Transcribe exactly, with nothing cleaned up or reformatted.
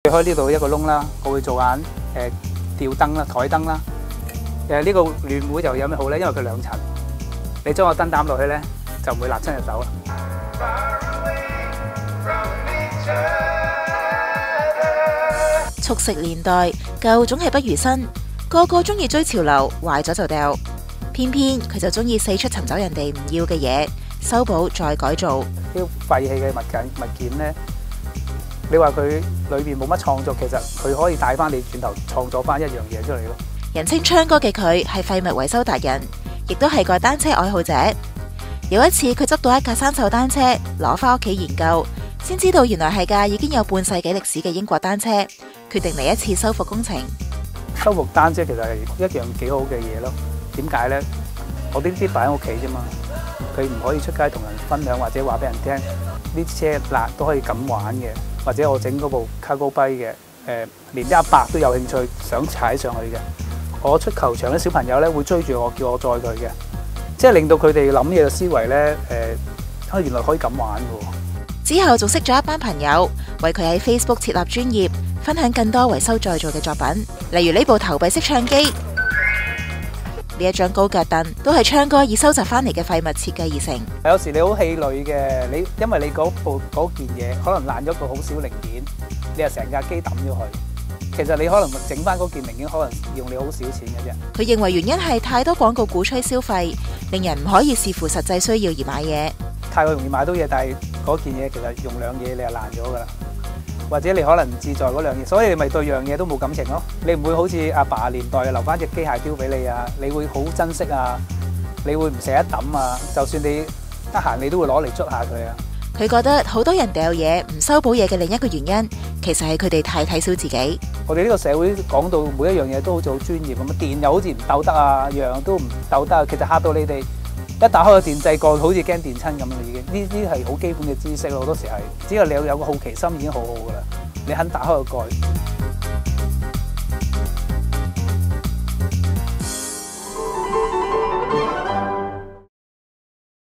佢開呢度一個窿啦，我會做眼誒吊燈啦、台燈啦。誒呢個暖壺就有咩好咧？因為佢兩層，你將個燈擔落去咧，就唔會辣親隻手啦。 速食年代，舊總係不如新，個個中意追潮流，壞咗就掉。偏偏佢就中意四出尋找人哋唔要嘅嘢，修補再改造。 啲廢棄嘅物件物件咧，你話佢裏邊冇乜創作，其實佢可以帶翻你轉頭創作翻一樣嘢出嚟咯。 人稱鏘哥嘅佢係廢物維修達人，亦都係個單車愛好者。有一次佢執到一架生鏽單車，攞翻屋企研究，先知道原來係架已經有半世紀歷史嘅英國單車，決定嚟一次修復工程。 修復單車其實係一樣幾好嘅嘢咯。點解呢？我呢啲擺喺屋企啫嘛，佢唔可以出街同人分享，或者話俾人聽呢啲車辣都可以咁玩嘅，或者我整嗰部卡高跛嘅，誒、呃、連啲阿伯都有興趣想踩上去嘅。我出球場啲小朋友咧會追住我，叫我載佢嘅，即係令到佢哋諗嘢嘅思維咧，誒，啊原來可以咁玩嘅。 之後仲識咗一班朋友，為佢喺 Facebook 設立專頁，分享更多維修再造嘅作品，例如呢部投幣式唱機，呢一張高腳凳都係鏘哥以收集翻嚟嘅廢物設計而成。 有時你好氣餒嘅，你因為你嗰部嗰件嘢可能爛咗個好少零件，你又成架機抌咗佢。其實你可能整翻嗰件零件，可能用你好少錢嘅啫。佢認為原因係太多廣告鼓吹消費，令人唔可以視乎實際需要而買嘢。 太過容易買到嘢，但係嗰件嘢其實用兩嘢你就爛咗噶啦，或者你可能唔自在嗰兩嘢，所以你咪對樣嘢都冇感情咯。你唔會好似阿爸年代留翻隻機械錶俾你啊，你會好珍惜啊，你會唔捨得抌啊，就算你得閒你都會攞嚟捽下佢啊。 佢覺得好多人掉嘢唔修補嘢嘅另一個原因，其實係佢哋太睇小自己。 我哋呢個社會講到每一樣嘢都好似好專業咁，電又好似唔鬥得啊，樣樣都唔鬥得啊。其實嚇到你哋一打開個電掣蓋，好似驚電親咁啦已經。呢啲係好基本嘅知識咯，好多時係只要你有有個好奇心已經好好噶啦。你肯打開個蓋。